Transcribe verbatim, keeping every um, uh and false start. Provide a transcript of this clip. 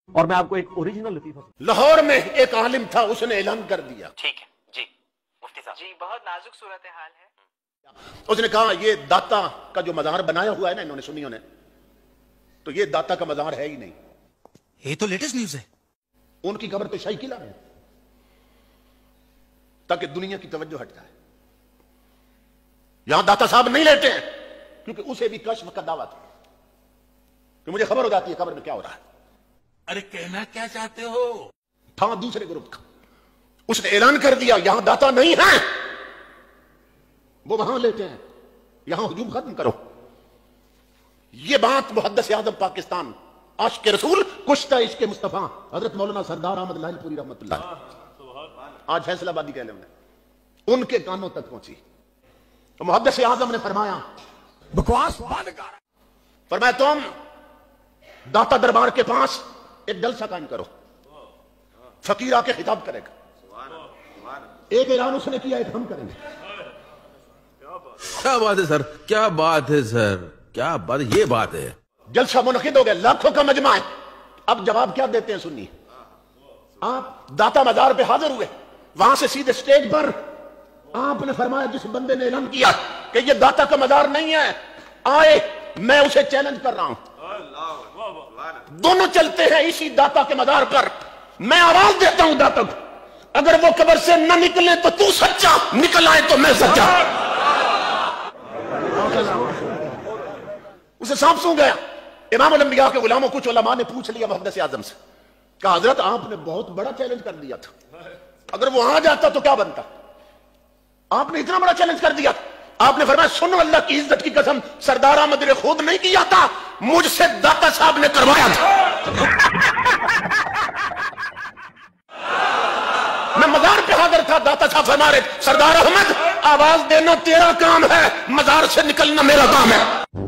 और मैं आपको एक ओरिजिनल लतीफा, लाहौर में एक आलिम था, उसने ऐलान कर दिया। ठीक है जी मुफ्ती साहब जी, बहुत नाजुक सूरत हाल है। उसने कहा ये दाता का जो मजार बनाया हुआ है ना इन्होंने, सुन्नियों ने, तो ये दाता का मजार है ही नहीं। ये तो लेटेस्ट न्यूज है। उनकी कब्र तो शाही किला है, ताकि दुनिया की तवज्जो हट जाए। यहां दाता साहब नहीं लेते हैं, क्योंकि उसे भी कश्फ का दावा था कि मुझे खबर हो जाती है कब्र में क्या हो रहा है। अरे कहना क्या चाहते हो? था दूसरे ग्रुप का, उसने ऐलान कर दिया यहां दाता नहीं है, वो वहां लेते हैं, यहां हुजूम खत्म करो। ये बात मुहद्दिस आज़म पाकिस्तान, आशिक़ रसूल, कुश्ता इश्क़ मुस्तफा हजरत मौलाना सरदार अहमद लाहिलपुरी रहमतुल्लाह आज फैसलाबादी कह लें, उनके कानों तक पहुंची। तो मुहद्दिस आज़म ने फरमाया, बकवास बंद कर। फरमाया तुम दाता दरबार के पास एक जलसा कायम करो, फकीर आके खिताब करेगा। एक ऐलान उसने किया, एक हम करेंगे। क्या बात है सर, क्या बात है सर, क्या बात, ये बात है। जलसा मुनक़िद हो गया, लाखों का मजमा है। अब जवाब क्या देते हैं सुन्नी? आप दाता मजार पे हाजिर हुए, वहां से सीधे स्टेज पर आपने फरमाया जिस बंदे ने ऐलान किया कि ये दाता का मजार नहीं है, आए, मैं उसे चैलेंज कर रहा हूं। दोनों चलते हैं इसी दाता के मजार पर। मैं आवाज देता हूं दाता को, अगर वो कब्र से न निकले तो तू सच्चा, निकल आए तो मैं सच्चा। उसे सांप सूंघ गया। इमाम अल-अंबिया के गुलामों, कुछ उलमा ने पूछ लिया मुहद्दिस आज़म से, कहा हजरत आपने बहुत बड़ा चैलेंज कर दिया था, अगर वो आ जाता तो क्या बनता? आपने इतना बड़ा चैलेंज कर दिया। आपने फरमाया सुनो, अल्लाह की इज्जत की कसम, सरदार अहमद ने खुद नहीं किया था, मुझसे दाता साहब ने करवाया था। मैं मजार पे हाजिर था, दाता साहब फरमा रहे सरदार अहमद आवाज देना तेरा काम है, मजार से निकलना मेरा काम है।